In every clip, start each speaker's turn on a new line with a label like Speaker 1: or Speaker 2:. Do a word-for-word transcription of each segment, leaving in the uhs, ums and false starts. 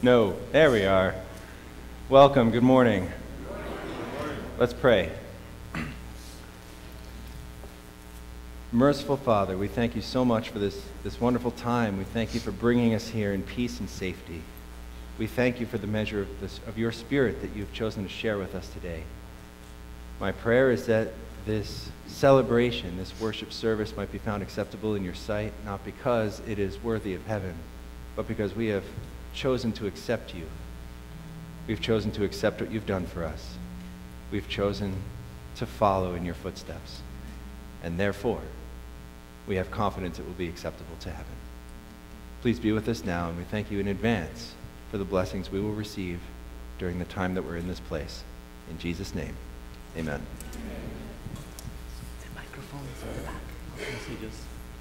Speaker 1: No, there we are. Welcome, good morning. Let's pray. Merciful Father, we thank you so much for this, this wonderful time. We thank you for bringing us here in peace and safety. We thank you for the measure of, this, of your Spirit that you've chosen to share with us today. My prayer is that this celebration, this worship service might be found acceptable in your sight, not because it is worthy of heaven, but because we have chosen to accept you. We've chosen to accept what you've done for us. We've chosen to follow in your footsteps. And therefore, we have confidence it will be acceptable to heaven. Please be with us now, and we thank you in advance for the blessings we will receive during the time that we're in this place. In Jesus' name, amen.
Speaker 2: The microphone is in the back. How can you see this?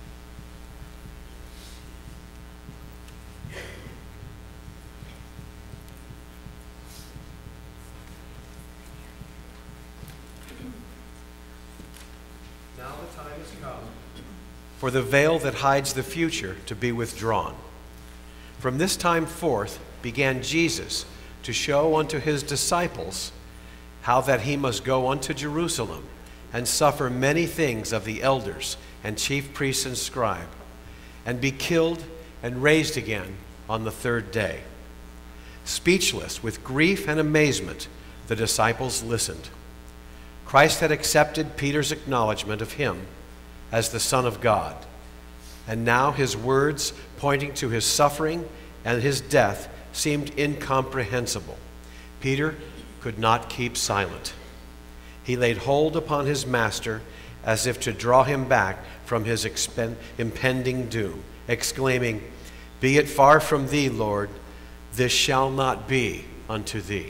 Speaker 3: Now the time has come for the veil that hides the future to be withdrawn. From this time forth began Jesus to show unto his disciples how that he must go unto Jerusalem and suffer many things of the elders and chief priests and scribes, and be killed and raised again on the third day. Speechless with grief and amazement, the disciples listened. Christ had accepted Peter's acknowledgement of him as the Son of God, and now his words pointing to his suffering and his death seemed incomprehensible. Peter could not keep silent. He laid hold upon his master as if to draw him back from his expen- impending doom, exclaiming, "Be it far from thee, Lord, this shall not be unto thee."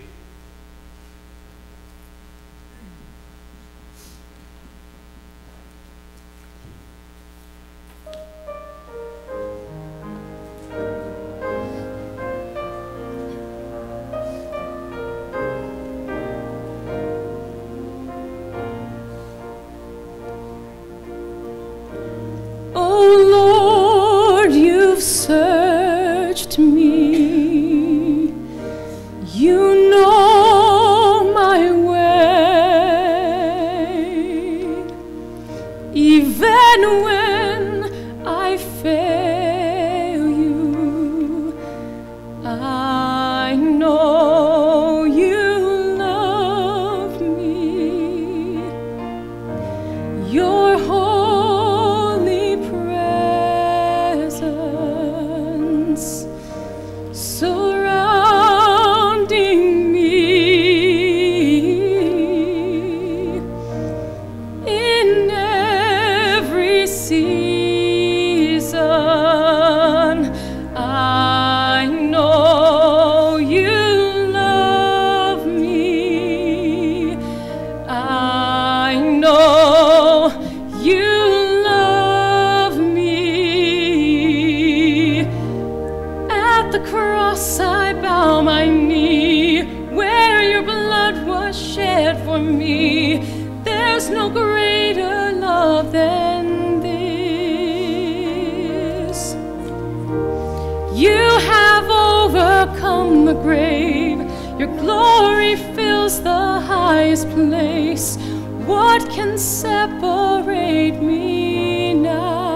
Speaker 4: Searched me, you know my way, even when I fail you, I know you love me. Your holy presence surrounding me in every season. I know you love me. I know you love me. At the cross I bow my knee, where your blood was shed for me. There's no greater love than this. You have overcome the grave. Your glory fills the highest place. What can separate me now?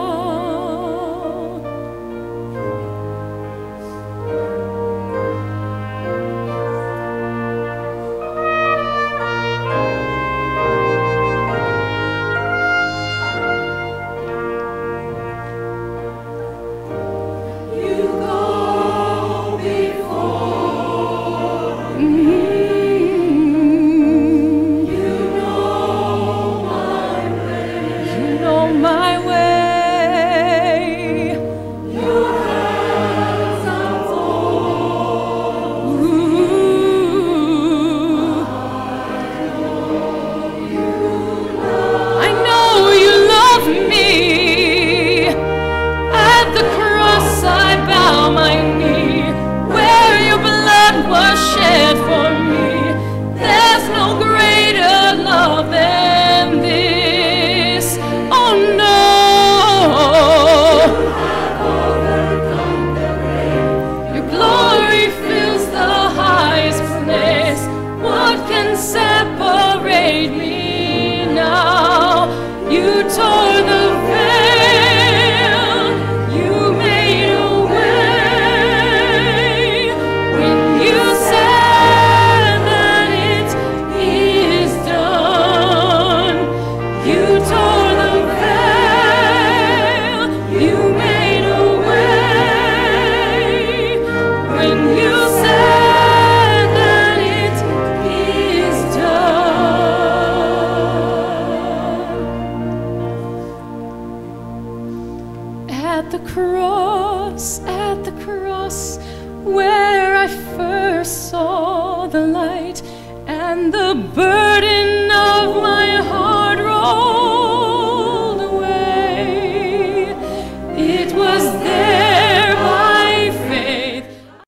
Speaker 4: saw the light, and the burden of my heart rolled away. It was there by faith.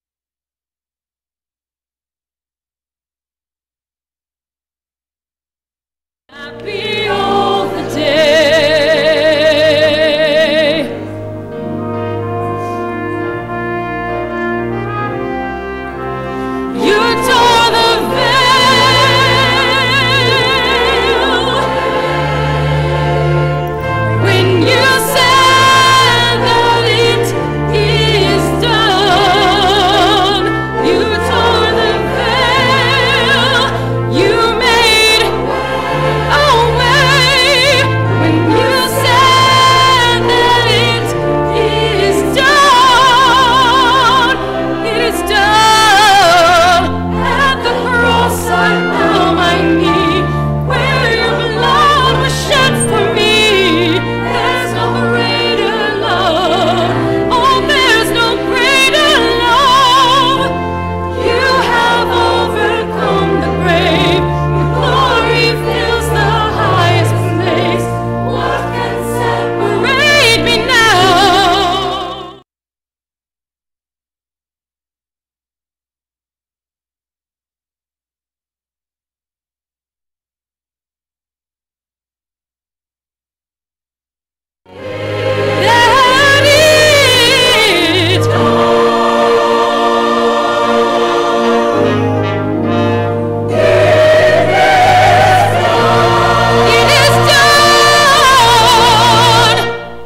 Speaker 4: Happy all the day. You tore the veil when you said that it is done. You tore the veil. You made a way when you said that it is done. It is done. At the cross I bow my knee, where your blood was shed for me. There's no greater love. Oh, there's no greater love. You have overcome the grave. Your glory fills the highest place. What can separate me now? That it's It is done.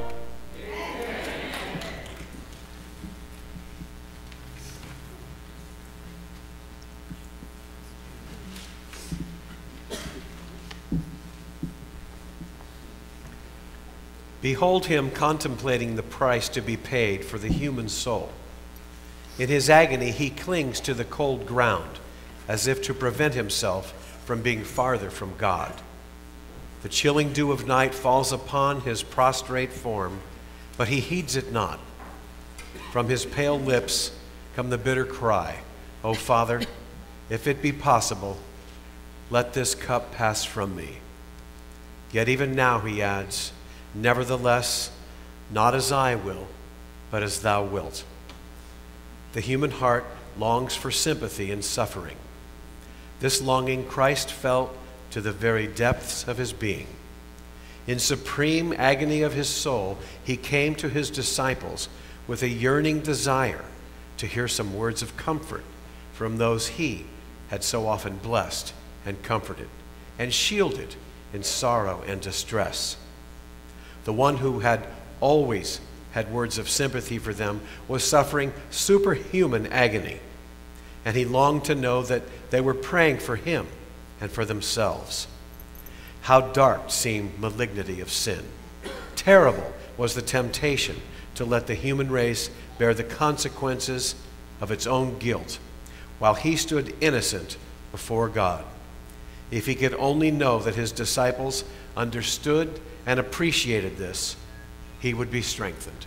Speaker 3: Behold him contemplating the price to be paid for the human soul. In his agony, he clings to the cold ground as if to prevent himself from being farther from God. The chilling dew of night falls upon his prostrate form, but he heeds it not. From his pale lips come the bitter cry, "O Father, if it be possible, let this cup pass from me." Yet even now, he adds, "Nevertheless, not as I will, but as thou wilt." The human heart longs for sympathy in suffering. This longing Christ felt to the very depths of his being. In supreme agony of his soul, he came to his disciples with a yearning desire to hear some words of comfort from those he had so often blessed and comforted and shielded in sorrow and distress. The one who had always had words of sympathy for them was suffering superhuman agony, and he longed to know that they were praying for him and for themselves. How dark seemed malignity of sin. Terrible was the temptation to let the human race bear the consequences of its own guilt, while he stood innocent before God. If he could only know that his disciples understood and appreciated this, he would be strengthened.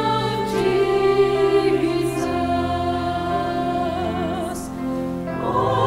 Speaker 4: Oh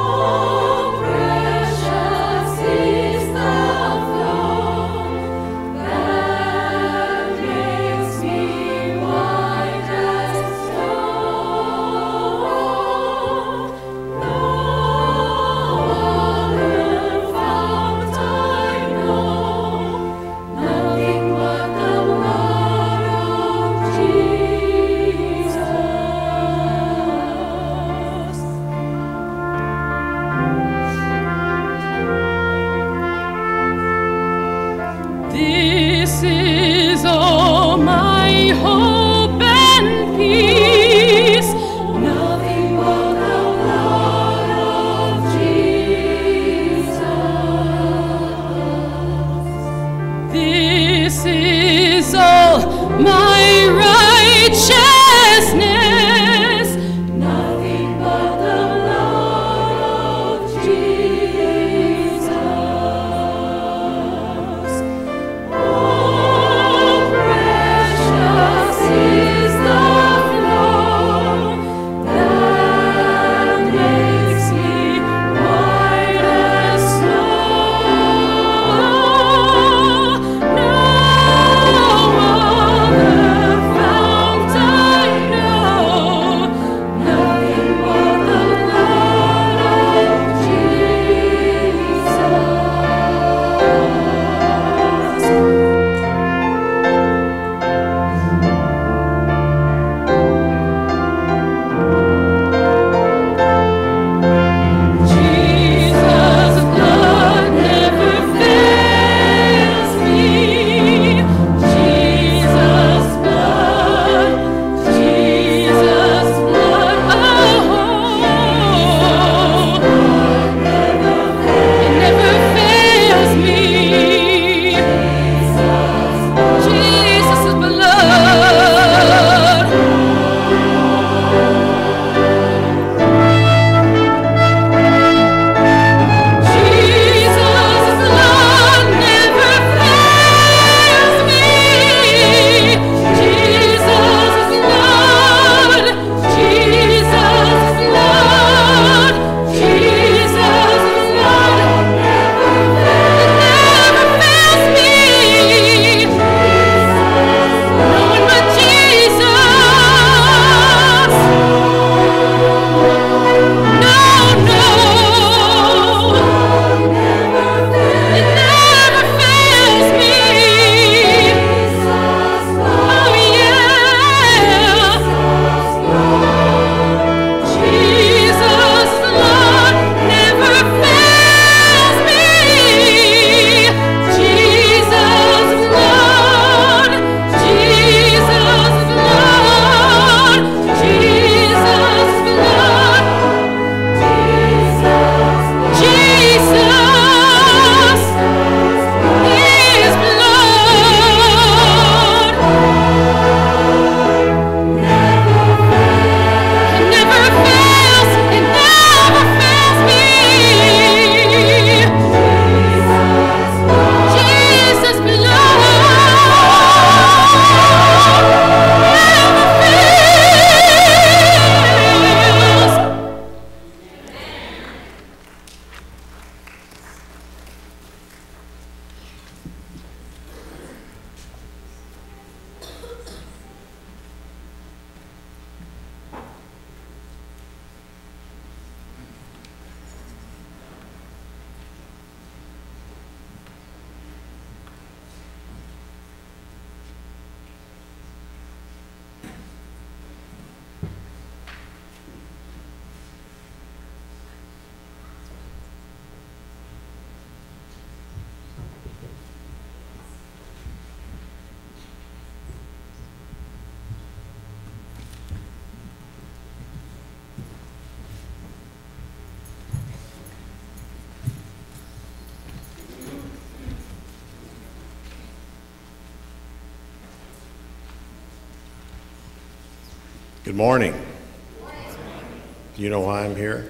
Speaker 5: Good morning. Do you know why I'm here?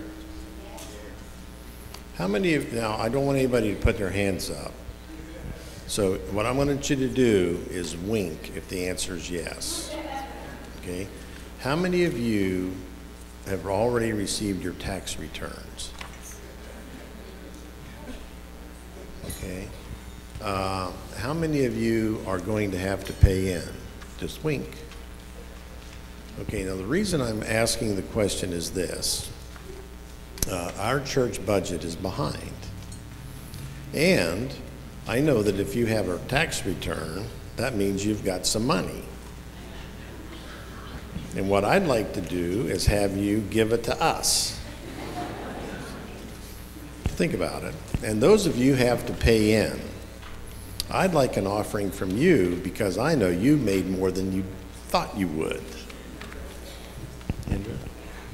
Speaker 5: How many of, now I don't want anybody to put their hands up. So what I want you to do is wink if the answer is yes. Okay? How many of you have already received your tax returns? Okay. Uh, how many of you are going to have to pay in? Just wink. Okay, now the reason I'm asking the question is this. Uh, our church budget is behind. And I know that if you have a tax return, that means you've got some money. And what I'd like to do is have you give it to us. Think about it. And those of you who have to pay in, I'd like an offering from you because I know you made more than you thought you would. Andrew?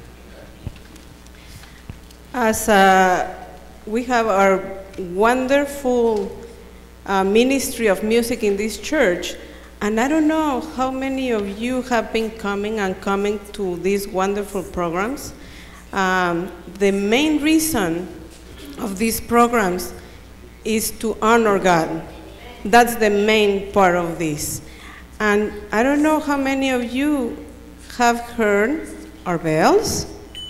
Speaker 6: As uh, we have our wonderful uh, ministry of music in this church, and I don't know how many of you have been coming and coming to these wonderful programs. Um, the main reason of these programs is to honor God. That's the main part of this. And I don't know how many of you have heard our bells.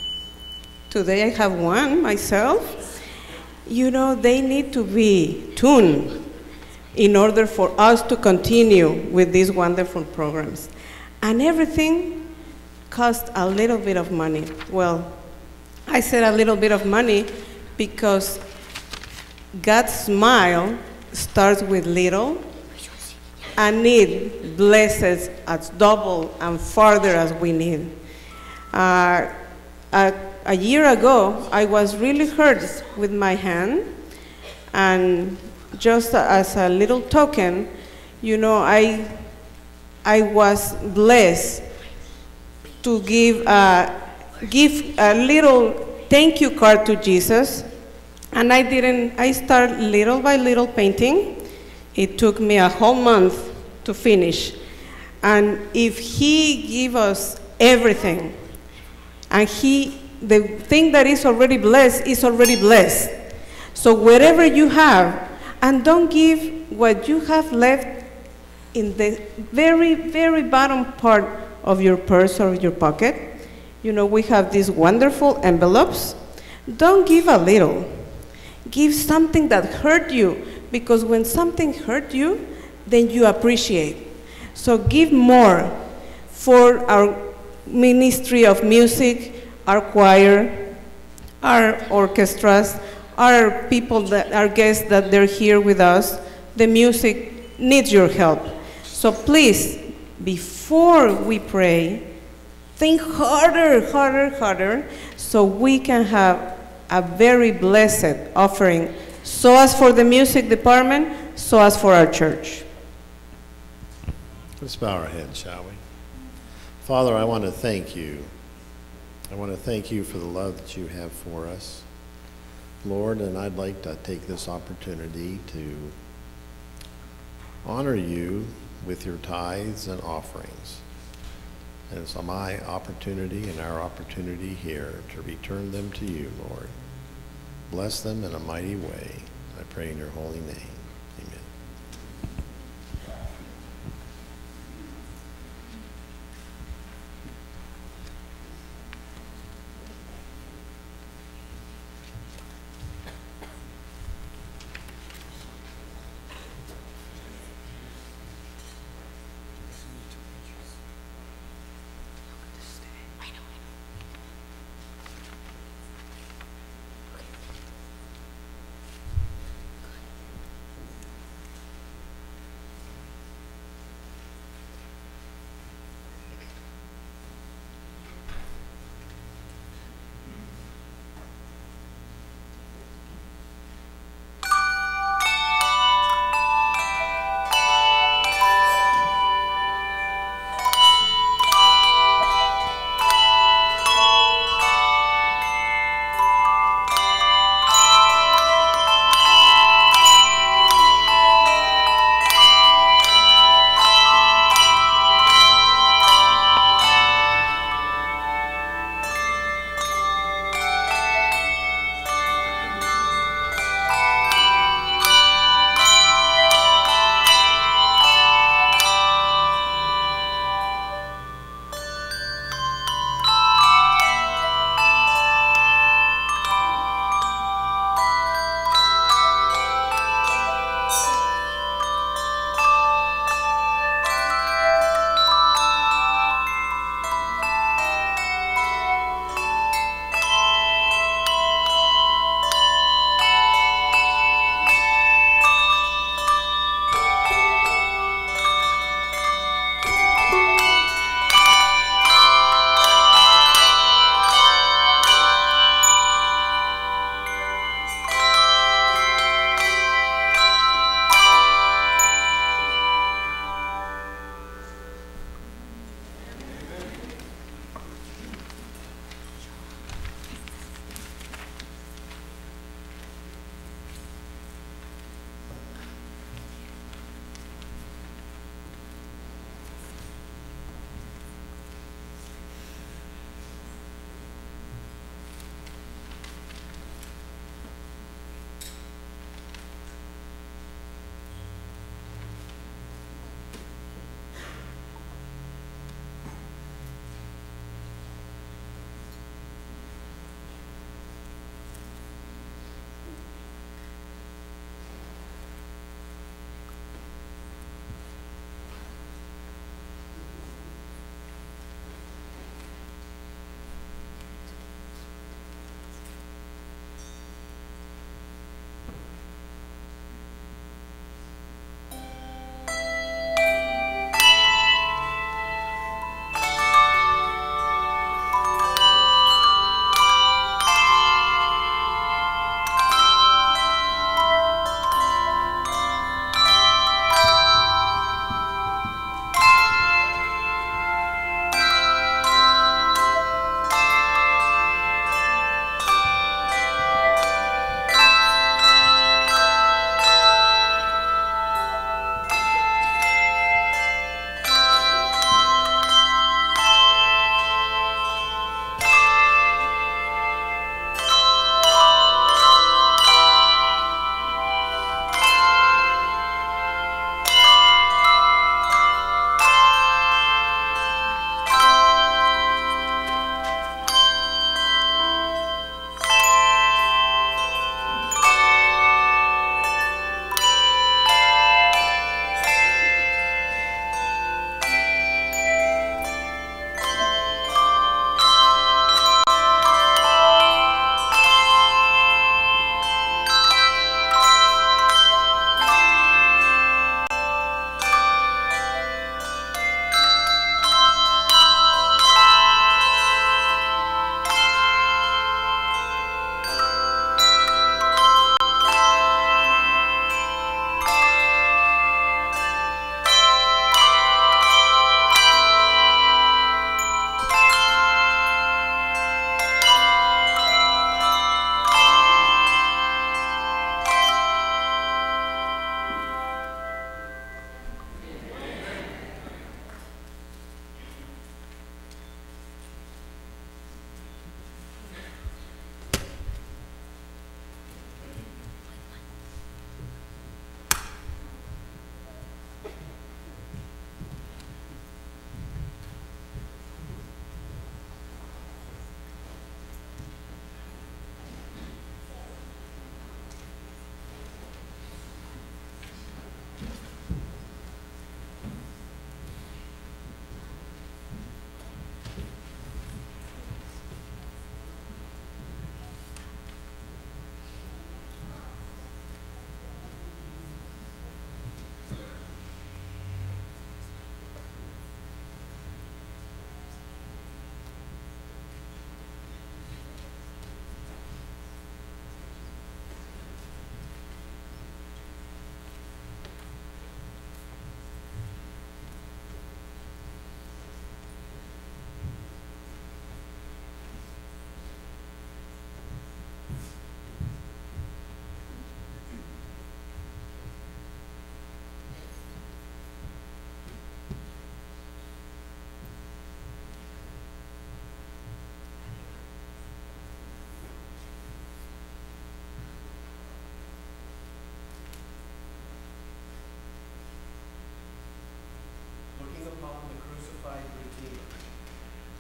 Speaker 6: Today I have one myself. You know, they need to be tuned in order for us to continue with these wonderful programs. And everything costs a little bit of money. Well, I said a little bit of money because God's smile starts with little, and it blesses us double and farther as we need. Uh, a, a year ago, I was really hurt with my hand, and just as a little token, you know, I, I was blessed to give a, give a little thank you card to Jesus. And I didn't, I started little by little painting. It took me a whole month to finish. And if he give us everything, and he, the thing that is already blessed is already blessed. So whatever you have, and don't give what you have left in the very, very bottom part of your purse or your pocket. You know, we have these wonderful envelopes. Don't give a little. Give something that hurt you, because when something hurt you, then you appreciate. So give more for our ministry of music, our choir, our orchestras, our people, that, our guests that they're here with us. The music needs your help. So please, before we pray, think harder, harder, harder, so we can have a very blessed offering, so as for the music department, so as for our church.
Speaker 5: Let's bow our heads, shall we? Father, I want to thank you. I want to thank you for the love that you have for us, Lord, and I'd like to take this opportunity to honor you with your tithes and offerings. And it's my opportunity and our opportunity here to return them to you, Lord. Bless them in a mighty way. I pray in your holy name. Amen.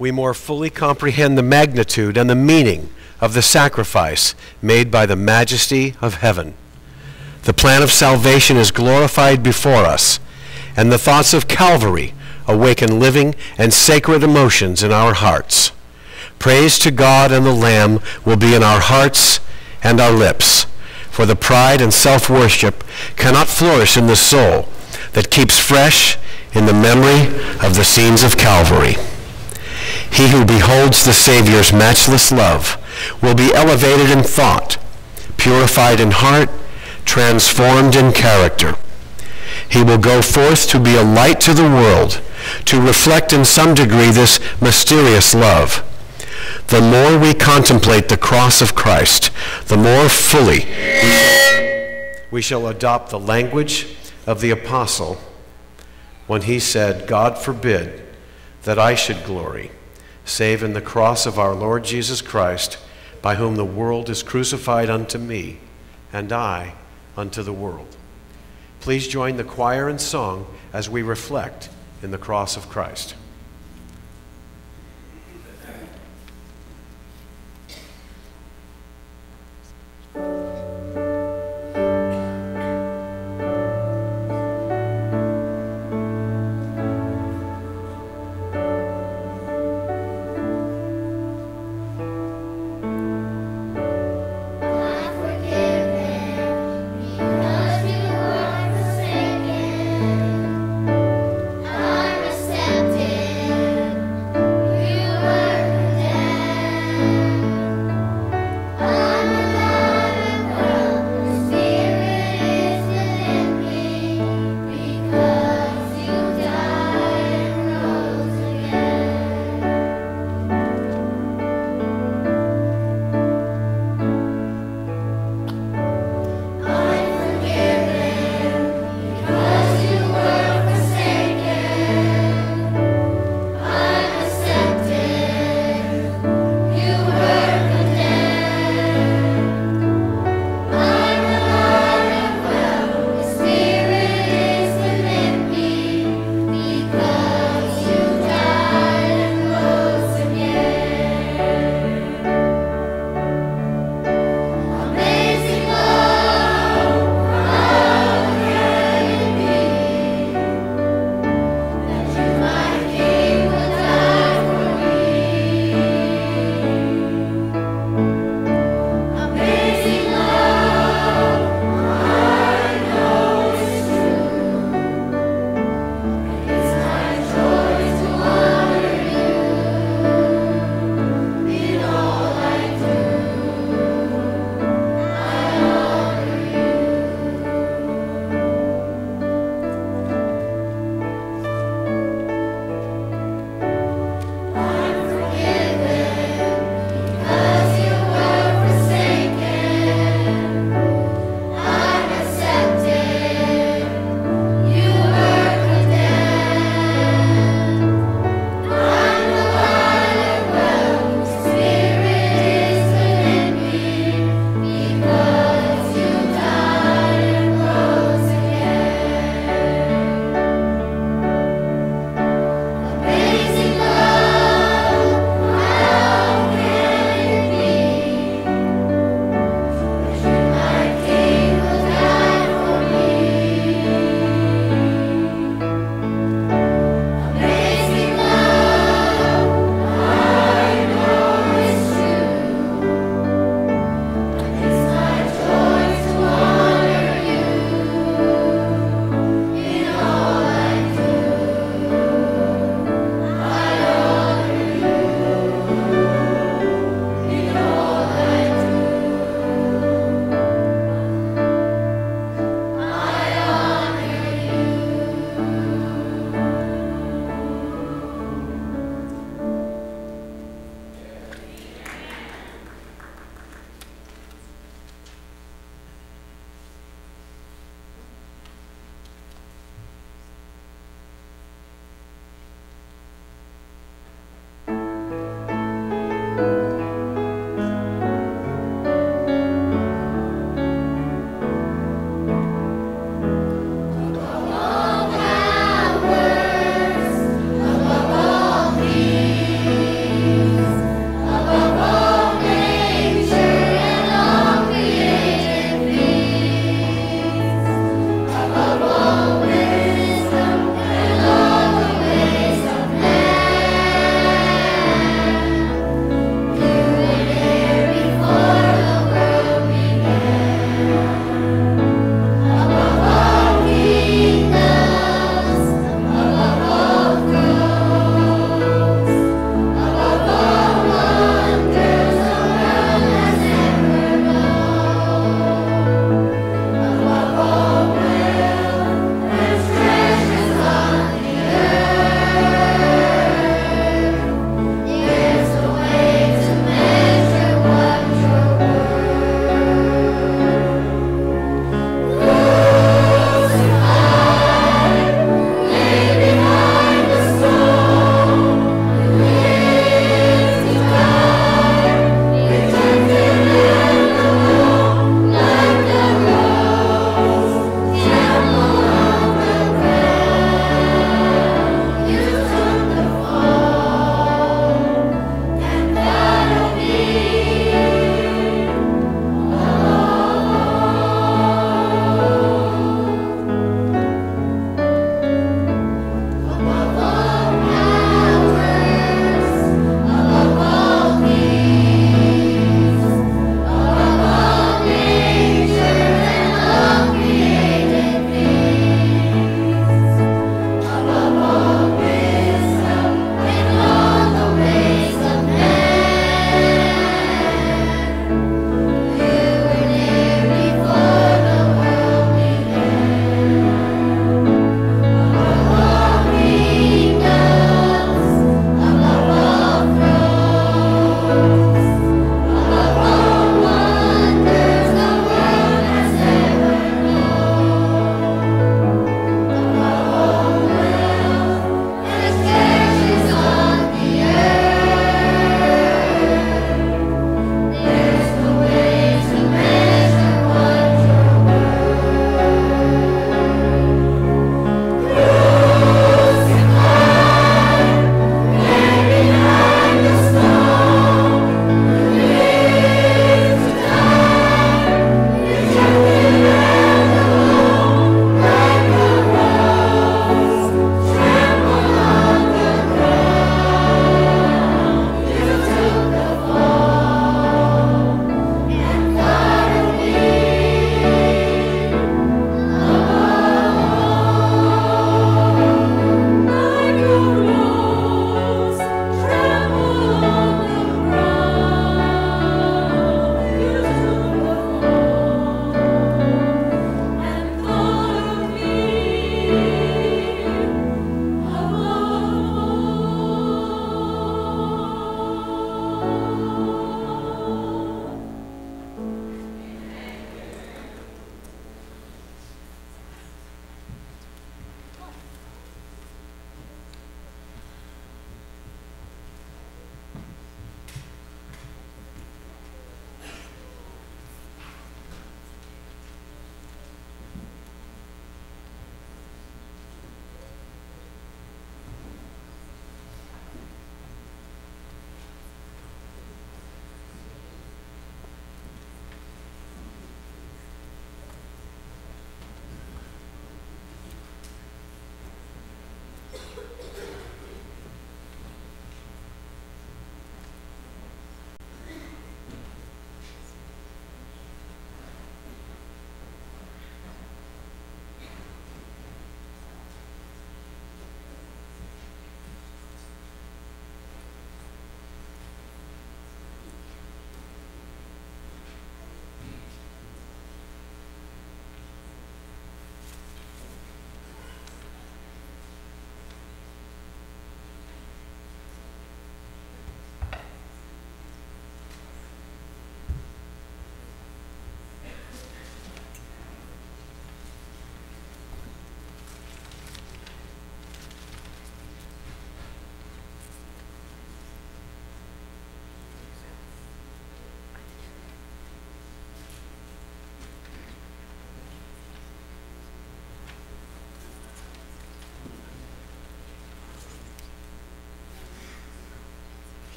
Speaker 3: we more fully comprehend the magnitude and the meaning of the sacrifice made by the majesty of heaven. The plan of salvation is glorified before us, and the thoughts of Calvary awaken living and sacred emotions in our hearts. Praise to God and the Lamb will be in our hearts and our lips, for the pride and self-worship cannot flourish in the soul that keeps fresh in the memory of the scenes of Calvary. He who beholds the Savior's matchless love will be elevated in thought, purified in heart, transformed in character. He will go forth to be a light to the world, to reflect in some degree this mysterious love. The more we contemplate the cross of Christ, the more fully we shall adopt the language of the apostle when he said, "God forbid that I should glory, save in the cross of our Lord Jesus Christ, by whom the world is crucified unto me, and I unto the world." Please join the choir in song as we reflect in the cross of Christ.
Speaker 7: Accepted.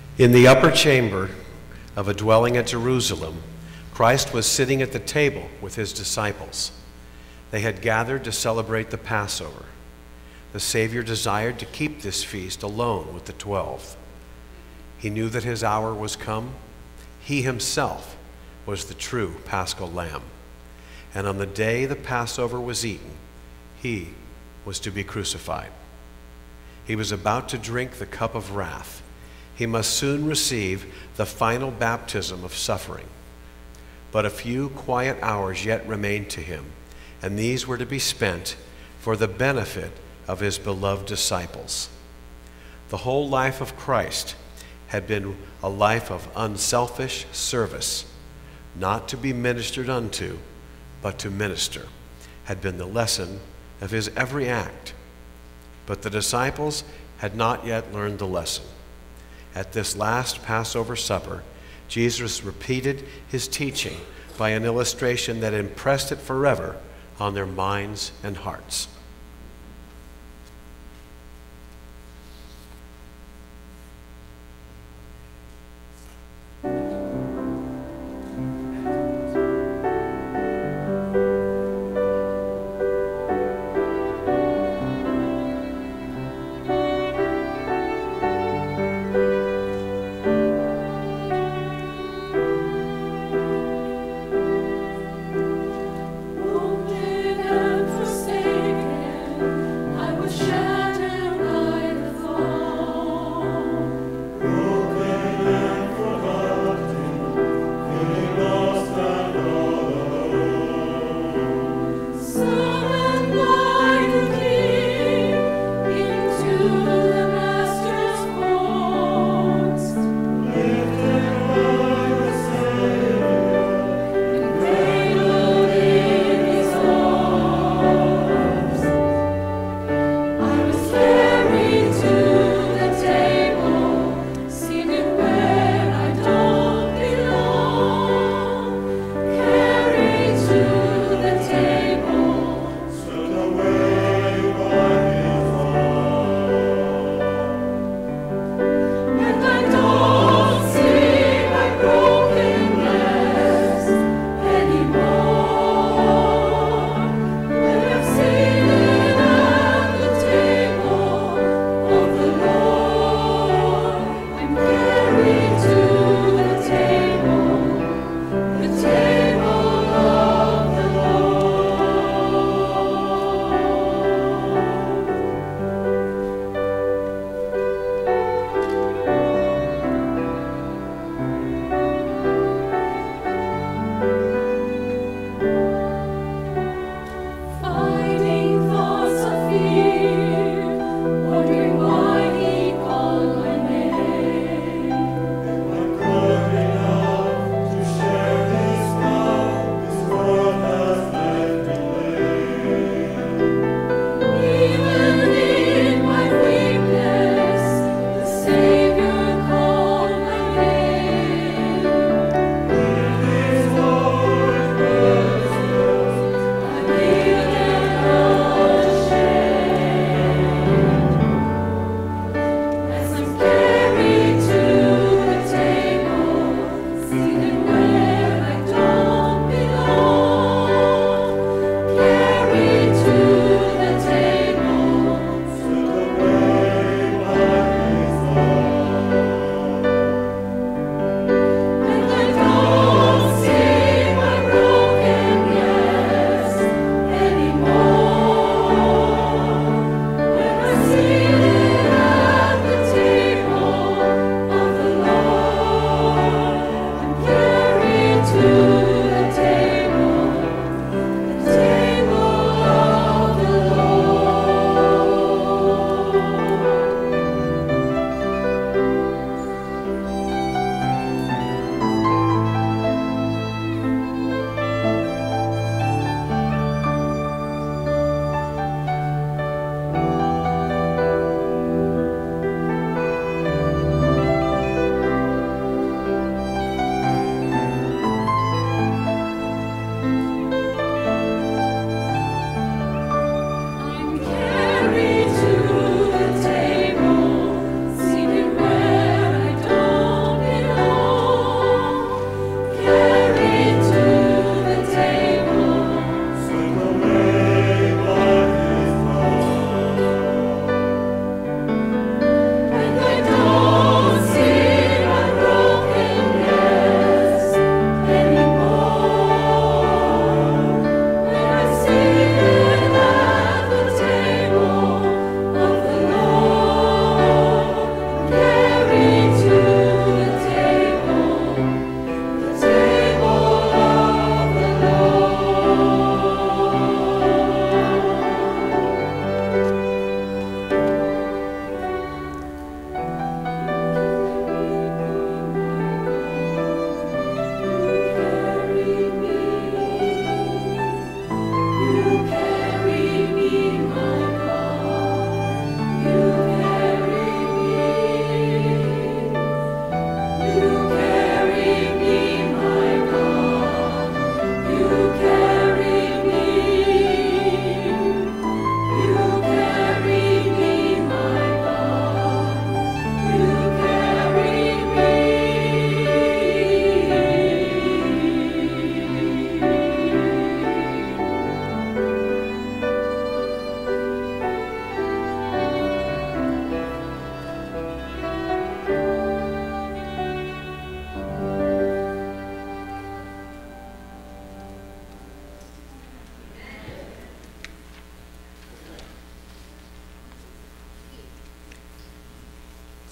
Speaker 3: In the upper chamber of a dwelling at Jerusalem, Christ was sitting at the table with his disciples. They had gathered to celebrate the Passover. The Savior desired to keep this feast alone with the twelve. He knew that his hour was come. He himself was the true Paschal Lamb. And on the day the Passover was eaten, he was to be crucified. He was about to drink the cup of wrath. He must soon receive the final baptism of suffering. But a few quiet hours yet remained to him, and these were to be spent for the benefit of his beloved disciples. The whole life of Christ had been a life of unselfish service, not to be ministered unto, but to minister, had been the lesson of his every act. But the disciples had not yet learned the lesson. At this last Passover supper, Jesus repeated his teaching by an illustration that impressed it forever on their minds and hearts.
Speaker 4: Wounded and forsaken,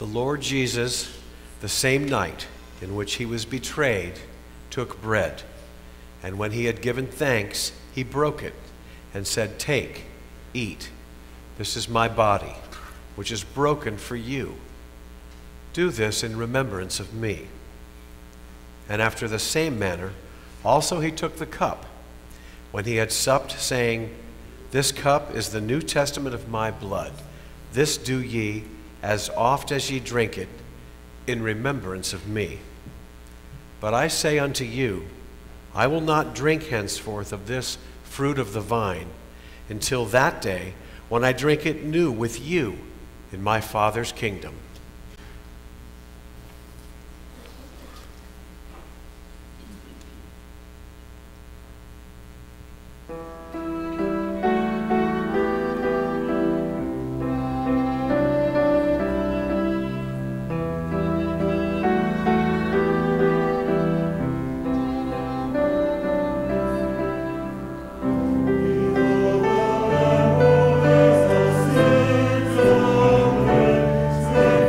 Speaker 3: Lord Jesus, the same night in which he was betrayed, took bread, and when he had given thanks, he broke it and said, "Take, eat. This is my body, which is broken for you. Do this in remembrance of me." And after the same manner, also he took the cup, when he had supped, saying, "This cup is the New Testament of my blood. This do ye, as oft as ye drink it, in remembrance of me. But I say unto you, I will not drink henceforth of this fruit of the vine, until that day when I drink it new with you in my Father's kingdom."
Speaker 7: Thank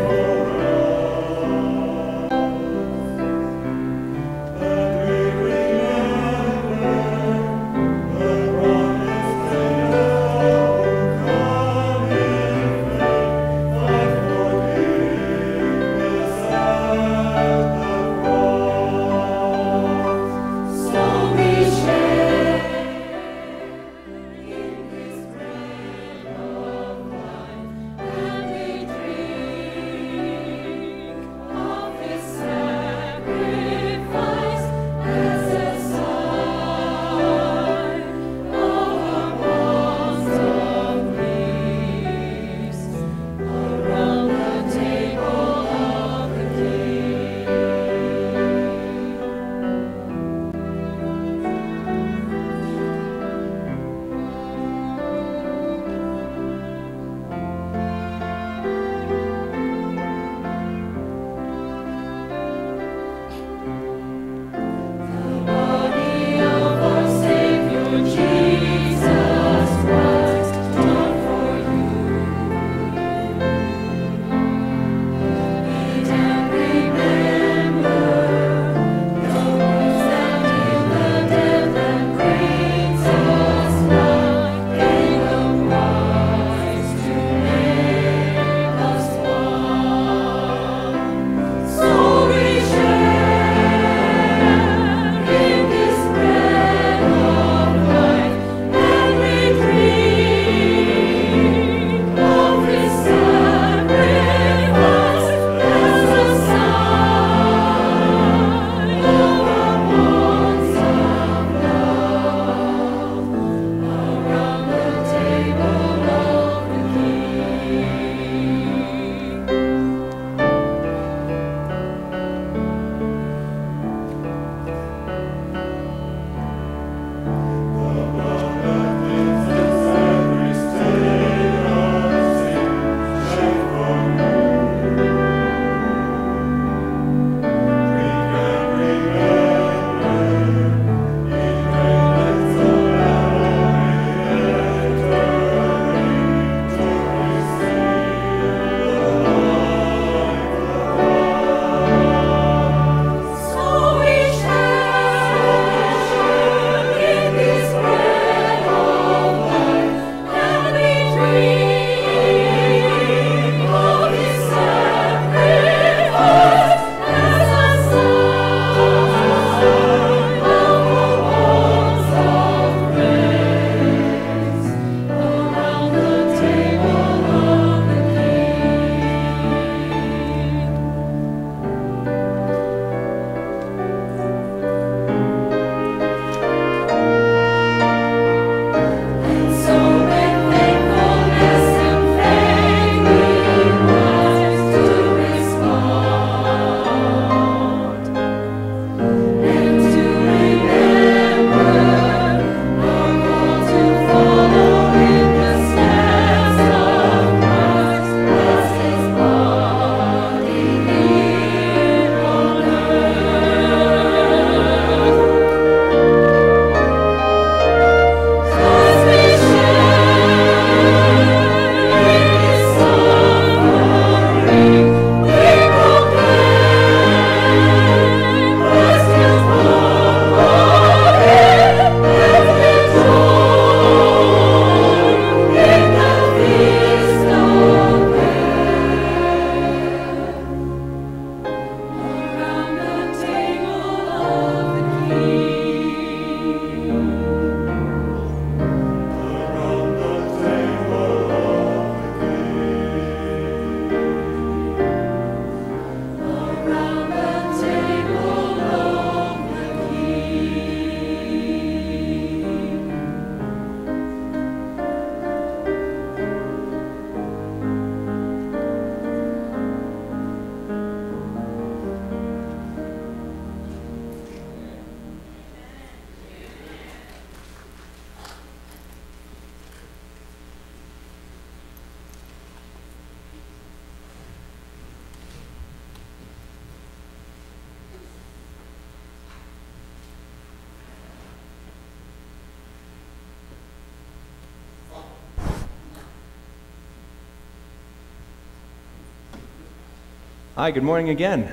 Speaker 1: Hi, good morning again.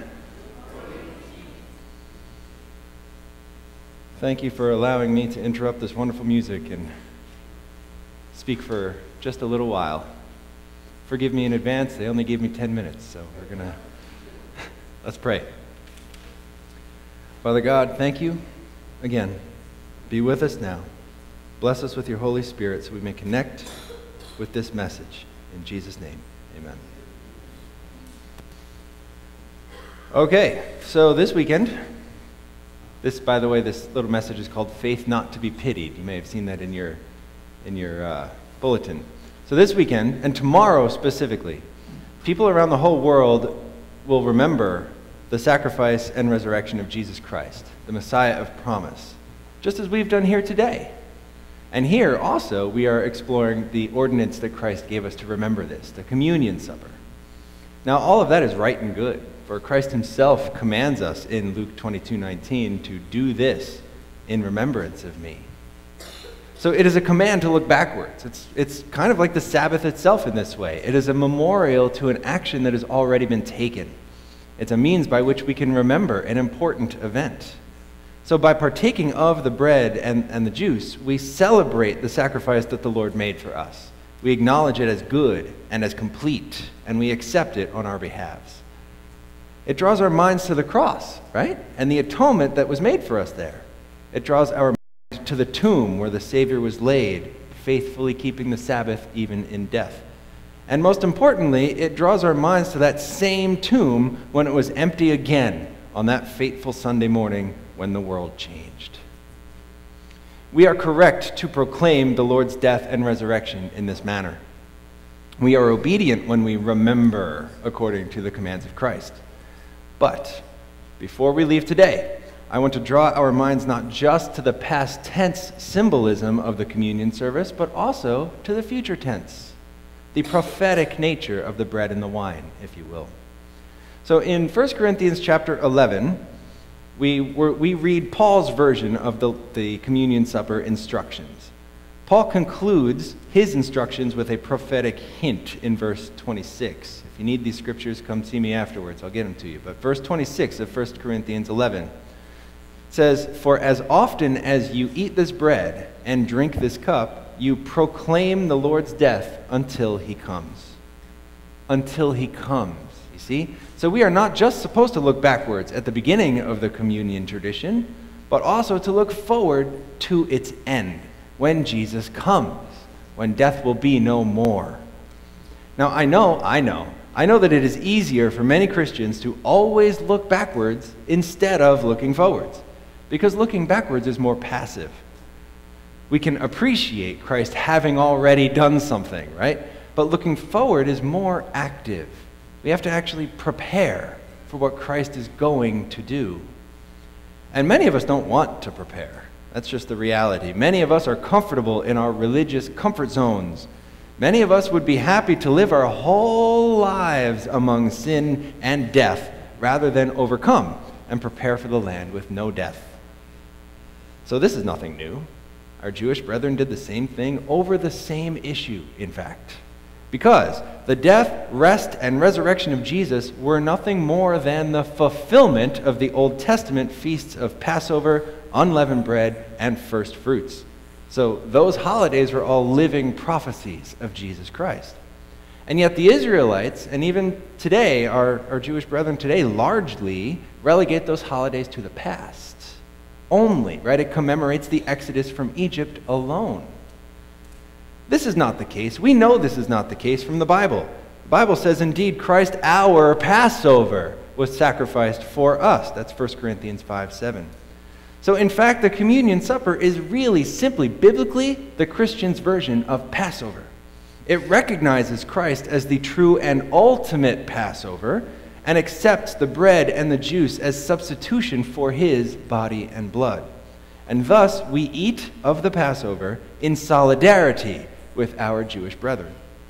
Speaker 1: Thank you for allowing me to interrupt this wonderful music and speak for just a little while. Forgive me in advance, they only gave me ten minutes, so we're going to, let's pray. Father God, thank you again. Be with us now. Bless us with your Holy Spirit so we may connect with this message. In Jesus' name, amen. Okay, so this weekend, this, by the way, this little message is called Faith Not to be Pitied. You may have seen that in your, in your uh, bulletin. So this weekend, and tomorrow specifically, people around the whole world will remember the sacrifice and resurrection of Jesus Christ, the Messiah of promise, just as we've done here today. And here also we are exploring the ordinance that Christ gave us to remember this, the communion supper. Now all of that is right and good, for Christ himself commands us in Luke twenty-two nineteen to do this in remembrance of me. So it is a command to look backwards. It's, it's kind of like the Sabbath itself in this way. It is a memorial to an action that has already been taken. It's a means by which we can remember an important event. So by partaking of the bread and, and the juice, we celebrate the sacrifice that the Lord made for us. We acknowledge it as good and as complete, and we accept it on our behalves. It draws our minds to the cross, right? And the atonement that was made for us there. It draws our minds to the tomb where the Savior was laid, faithfully keeping the Sabbath even in death. And most importantly, it draws our minds to that same tomb when it was empty again on that fateful Sunday morning when the world changed. We are correct to proclaim the Lord's death and resurrection in this manner. We are obedient when we remember according to the commands of Christ. But before we leave today, I want to draw our minds not just to the past tense symbolism of the communion service, but also to the future tense, the prophetic nature of the bread and the wine, if you will. So in First Corinthians chapter eleven, we, were, we read Paul's version of the, the communion supper instructions. Paul concludes his instructions with a prophetic hint in verse twenty-six. If you need these scriptures, come see me afterwards. I'll get them to you. But verse twenty-six of First Corinthians eleven says, "For as often as you eat this bread and drink this cup, you proclaim the Lord's death until he comes." Until he comes, you see? So we are not just supposed to look backwards at the beginning of the communion tradition, but also to look forward to its end, when Jesus comes, when death will be no more. Now, I know, I know, I know that it is easier for many Christians to always look backwards instead of looking forwards, because looking backwards is more passive. We can appreciate Christ having already done something, right? But looking forward is more active. We have to actually prepare for what Christ is going to do. And many of us don't want to prepare. That's just the reality. Many of us are comfortable in our religious comfort zones. Many of us would be happy to live our whole lives among sin and death rather than overcome and prepare for the land with no death. So this is nothing new. Our Jewish brethren did the same thing over the same issue, in fact. Because the death, rest, and resurrection of Jesus were nothing more than the fulfillment of the Old Testament feasts of Passover, unleavened bread, and first fruits. So those holidays were all living prophecies of Jesus Christ. And yet the Israelites, and even today, our, our Jewish brethren today, largely relegate those holidays to the past. Only, right? It commemorates the Exodus from Egypt alone. This is not the case. We know this is not the case from the Bible. The Bible says, indeed, Christ, our Passover, was sacrificed for us. That's First Corinthians five seven. So in fact, the communion supper is really simply, biblically, the Christian's version of Passover. It recognizes Christ as the true and ultimate Passover and accepts the bread and the juice as substitution for his body and blood. And thus, we eat of the Passover in solidarity with our Jewish brethren.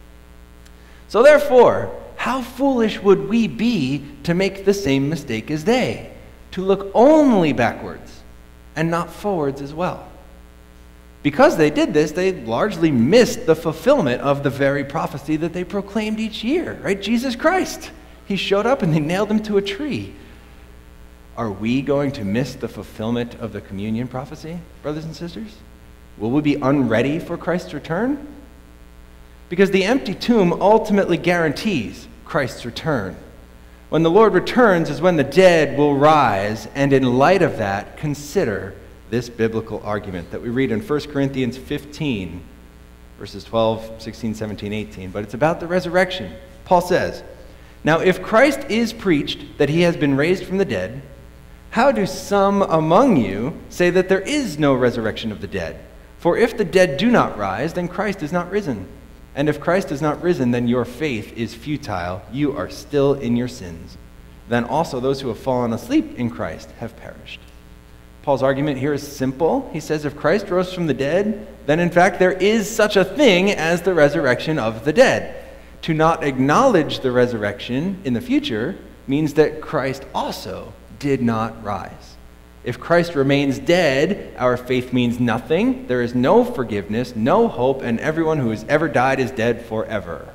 Speaker 1: So therefore, how foolish would we be to make the same mistake as they, to look only backwards and not forwards as well? Because they did this, they largely missed the fulfillment of the very prophecy that they proclaimed each year, right? Jesus Christ. He showed up and they nailed him to a tree. Are we going to miss the fulfillment of the communion prophecy, brothers and sisters? Will we be unready for Christ's return? Because the empty tomb ultimately guarantees Christ's return. When the Lord returns is when the dead will rise, and in light of that, consider this biblical argument that we read in First Corinthians fifteen, verses twelve, sixteen, seventeen, eighteen, but it's about the resurrection. Paul says, "Now if Christ is preached that he has been raised from the dead, how do some among you say that there is no resurrection of the dead? For if the dead do not rise, then Christ is not risen. And if Christ is not risen, then your faith is futile. You are still in your sins. Then also those who have fallen asleep in Christ have perished." Paul's argument here is simple. He says if Christ rose from the dead, then in fact there is such a thing as the resurrection of the dead. To not acknowledge the resurrection in the future means that Christ also did not rise. If Christ remains dead, our faith means nothing. There is no forgiveness, no hope, and everyone who has ever died is dead forever.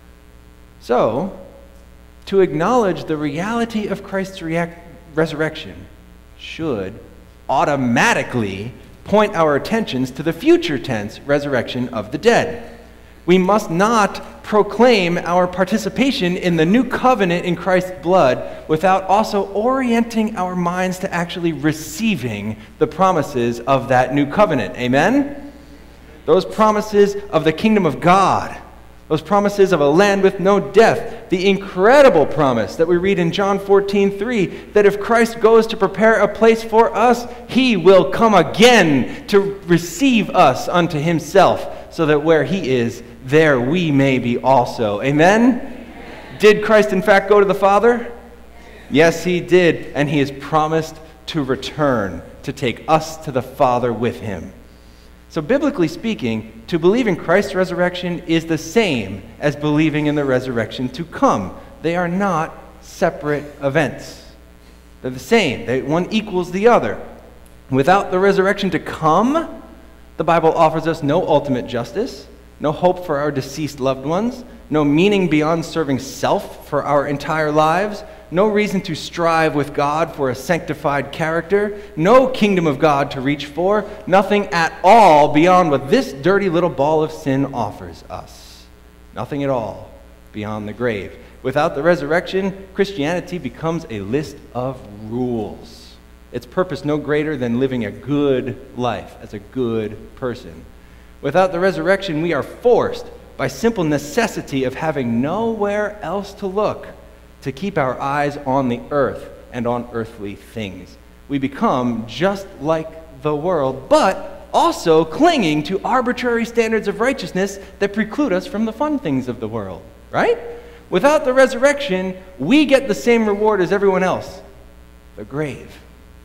Speaker 1: So, to acknowledge the reality of Christ's react- resurrection should automatically point our attentions to the future tense resurrection of the dead. We must not proclaim our participation in the new covenant in Christ's blood without also orienting our minds to actually receiving the promises of that new covenant. Amen? Those promises of the kingdom of God, those promises of a land with no death, the incredible promise that we read in John fourteen three, that if Christ goes to prepare a place for us, he will come again to receive us unto himself, so that where he is, there we may be also. Amen? Amen? Did Christ in fact go to the Father? Yes, he did, and he has promised to return to take us to the Father with him. So biblically speaking, to believe in Christ's resurrection is the same as believing in the resurrection to come. They are not separate events. They're the same. They, one equals the other. Without the resurrection to come, the Bible offers us no ultimate justice, no hope for our deceased loved ones, no meaning beyond serving self for our entire lives, no reason to strive with God for a sanctified character, no kingdom of God to reach for, nothing at all beyond what this dirty little ball of sin offers us. Nothing at all beyond the grave. Without the resurrection, Christianity becomes a list of rules. Its purpose no greater than living a good life as a good person. Without the resurrection, we are forced by simple necessity of having nowhere else to look to keep our eyes on the earth and on earthly things. We become just like the world, but also clinging to arbitrary standards of righteousness that preclude us from the fun things of the world, right? Without the resurrection, we get the same reward as everyone else, the grave,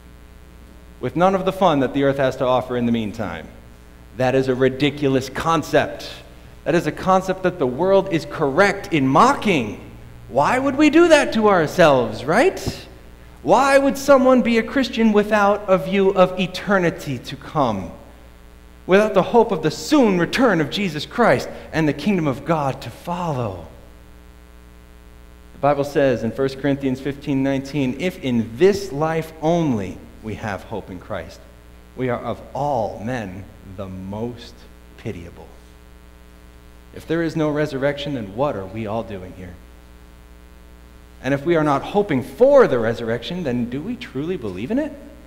Speaker 1: with none of the fun that the earth has to offer in the meantime. That is a ridiculous concept. That is a concept that the world is correct in mocking. Why would we do that to ourselves, right? Why would someone be a Christian without a view of eternity to come? Without the hope of the soon return of Jesus Christ and the kingdom of God to follow? The Bible says in First Corinthians fifteen nineteen, if in this life only we have hope in Christ, we are of all men the most pitiable. If there is no resurrection, then what are we all doing here? And if we are not hoping for the resurrection, then do we truly believe in it?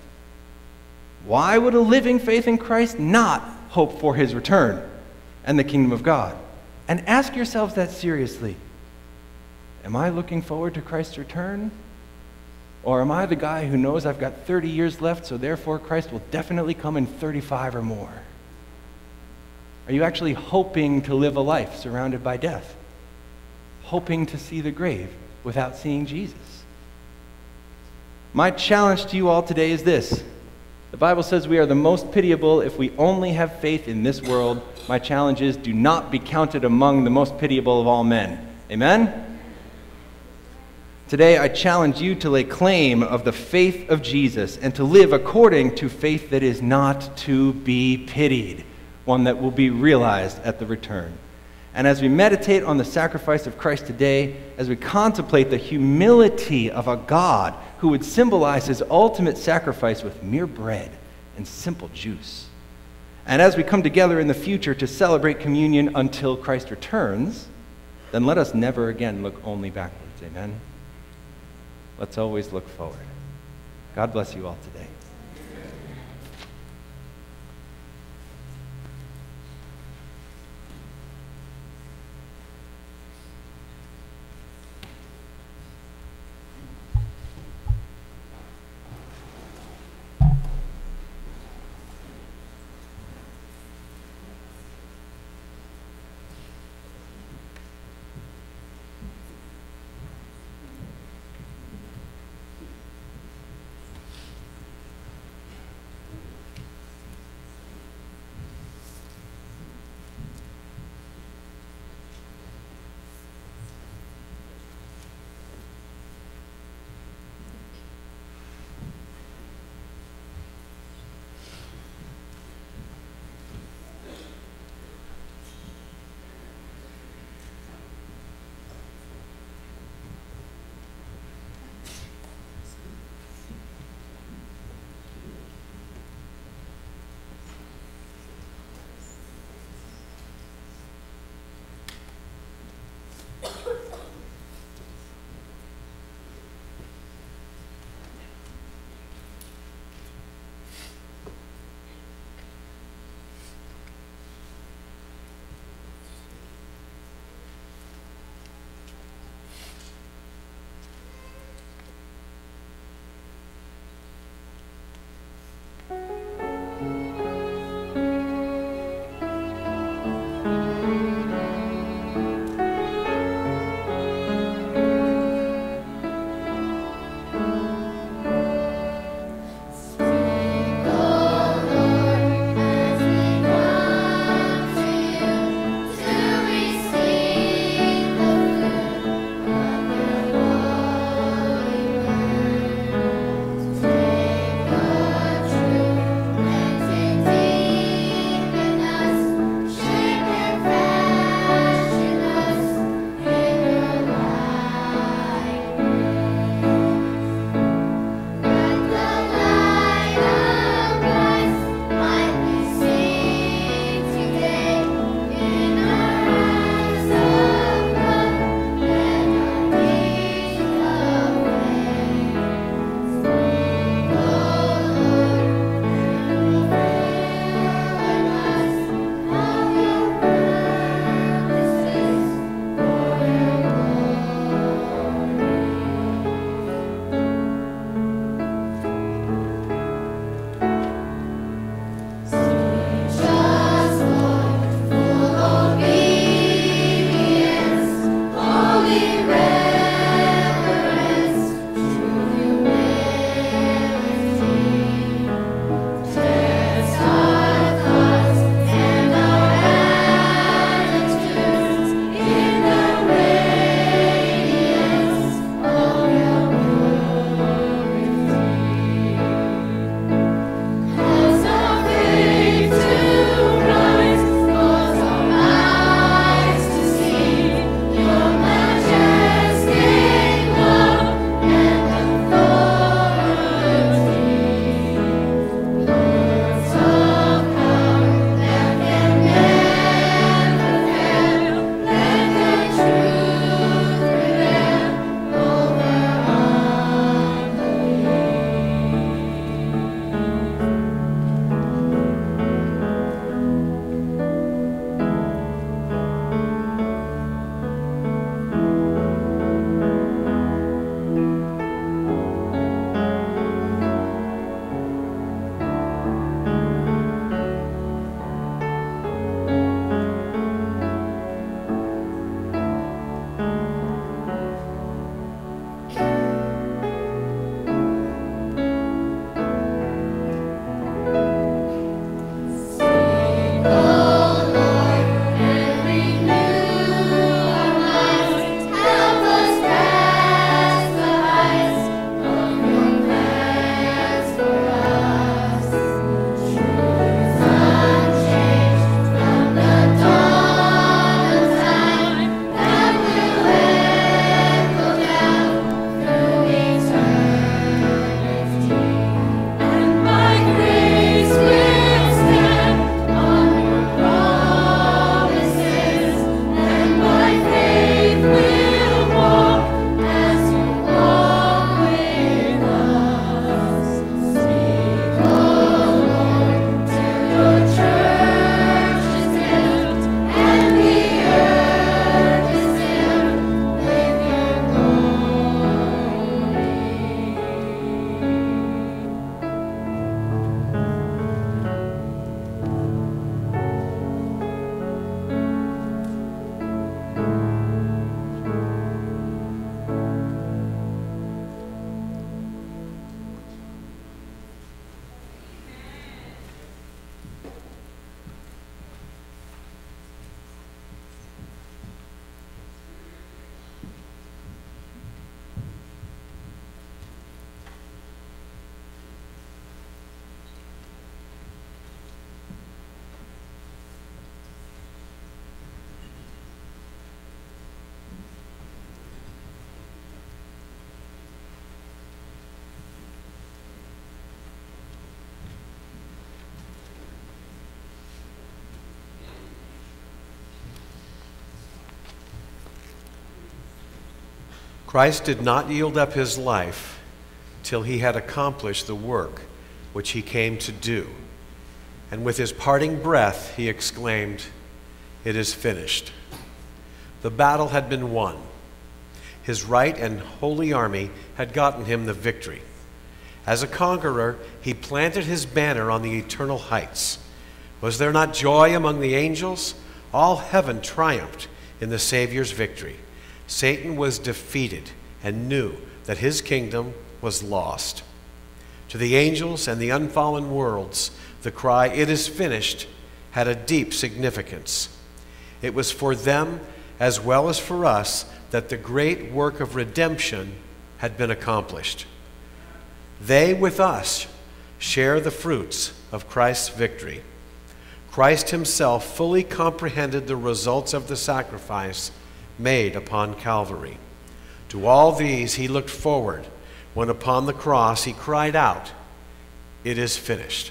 Speaker 1: Why would a living faith in Christ not hope for his return and the kingdom of God? And ask yourselves that seriously. Am I looking forward to Christ's return? Or am I the guy who knows I've got thirty years left, so therefore Christ will definitely come in thirty-five or more? Are you actually hoping to live a life surrounded by death? Hoping to see the grave without seeing Jesus? My challenge to you all today is this. The Bible says we are the most pitiable if we only have faith in this world. My challenge is, do not be counted among the most pitiable of all men. Amen? Today I challenge you to lay claim of the faith of Jesus and to live according to faith that is not to be pitied, one that will be realized at the return. And as we meditate on the sacrifice of Christ today, as we contemplate the humility of a God who would symbolize his ultimate sacrifice with mere bread and simple juice, and as we come together in the future to celebrate communion until Christ returns, then let us never again look only backwards. Amen? Let's always look forward. God bless you all today.
Speaker 3: Christ did not yield up his life till he had accomplished the work which he came to do. And with his parting breath, he exclaimed, "It is finished." The battle had been won. His right and holy army had gotten him the victory. As a conqueror, he planted his banner on the eternal heights. Was there not joy among the angels? All heaven triumphed in the Savior's victory. Satan was defeated and knew that his kingdom was lost. To the angels and the unfallen worlds, the cry, "It is finished," had a deep significance. It was for them as well as for us that the great work of redemption had been accomplished. They, with us, share the fruits of Christ's victory. Christ himself fully comprehended the results of the sacrifice made upon Calvary. To all these he looked forward when upon the cross he cried out, "It is finished."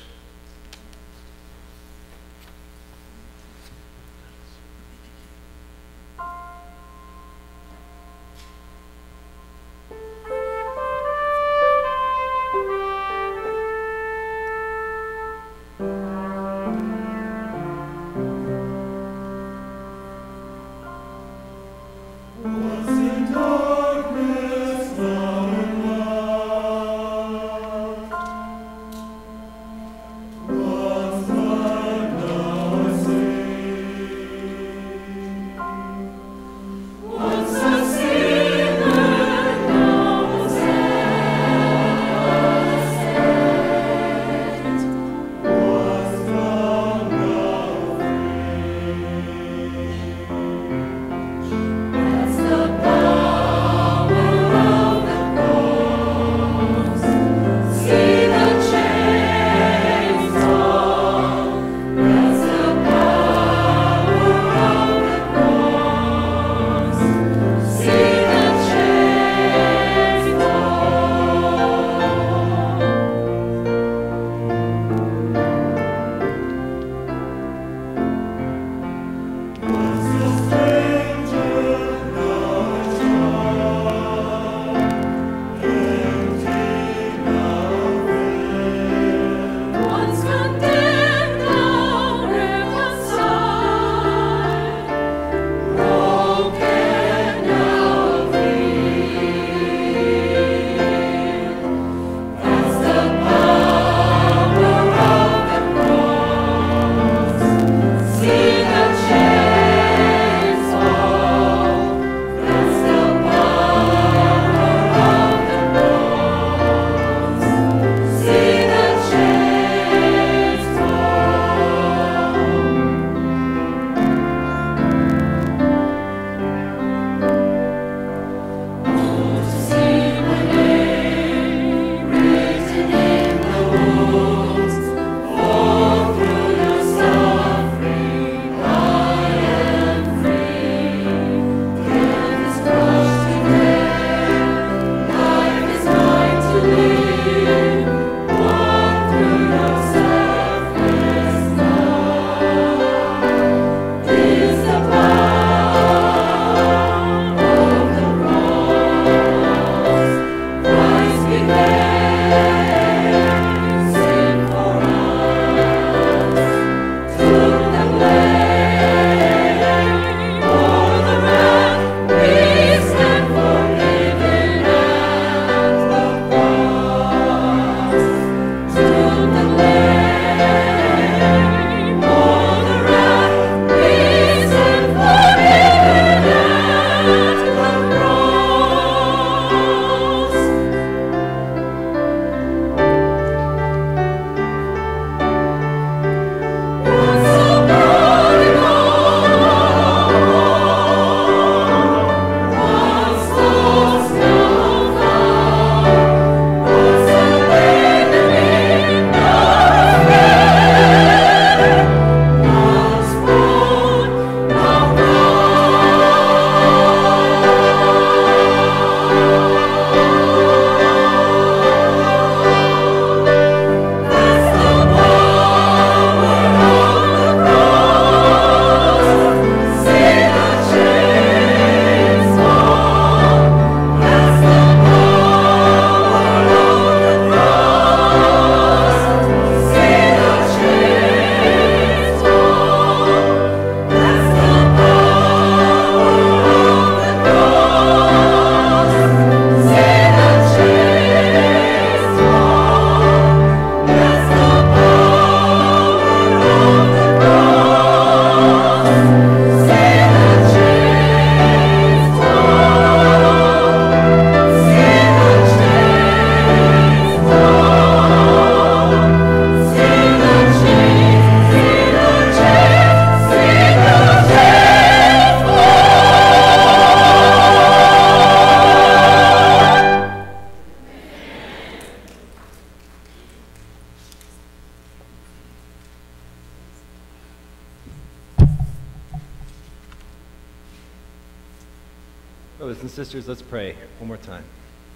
Speaker 1: Brothers and sisters, let's pray one more time.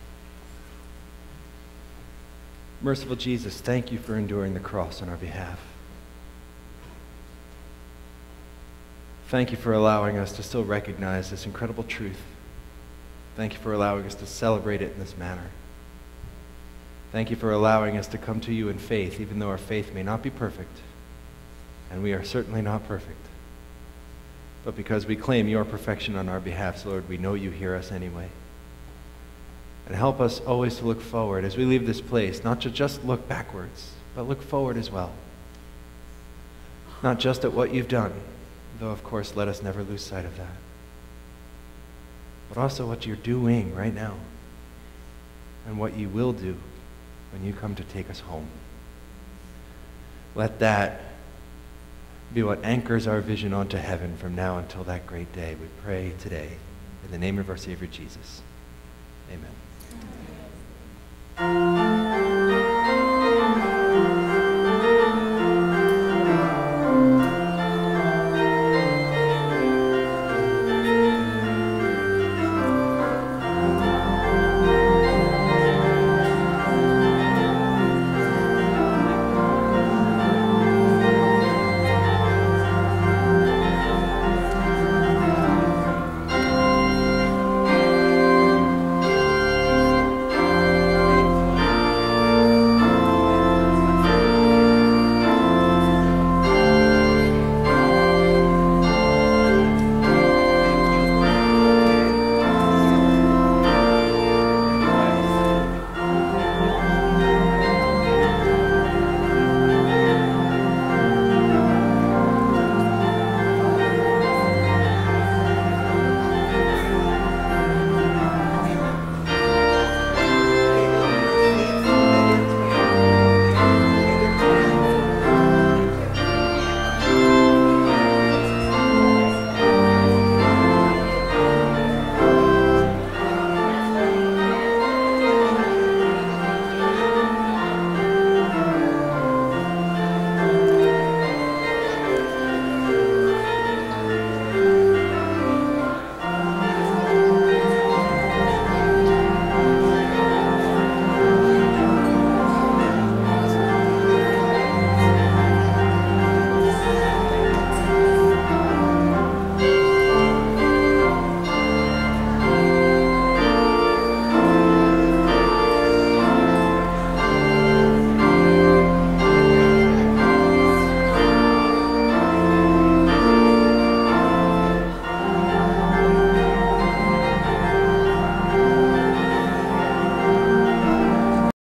Speaker 1: Merciful Jesus, thank you for enduring the cross on our behalf. Thank you for allowing us to still recognize this incredible truth. Thank you for allowing us to celebrate it in this manner. Thank you for allowing us to come to you in faith, even though our faith may not be perfect, and we are certainly not perfect. But because we claim your perfection on our behalf, Lord, we know you hear us anyway. And help us always to look forward as we leave this place, not to just look backwards, but look forward as well. Not just at what you've done, though of course let us never lose sight of that, but also what you're doing right now and what you will do when you come to take us home. Let that be what anchors our vision onto heaven from now until that great day. We pray today in the name of our Savior Jesus. Amen.